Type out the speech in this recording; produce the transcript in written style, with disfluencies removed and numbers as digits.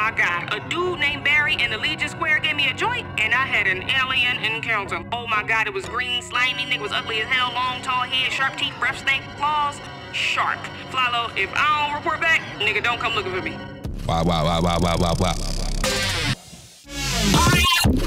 my God. A dude named Barry in the Legion Square gave me a joint, and I had an alien encounter. Oh my God, it was green, slimy, nigga was ugly as hell, long, tall head, sharp teeth, breath stank, claws, shark. Flalo, if I don't report back, nigga, don't come looking for me. Wow.